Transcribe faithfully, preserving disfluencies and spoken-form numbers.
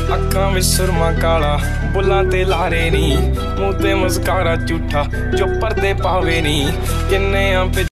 अखां विच सुरमा काला बुल्लां ते लारे नी, मूंह ते मस्कारा झूठा जो पर्दे पावे नी। किन्ने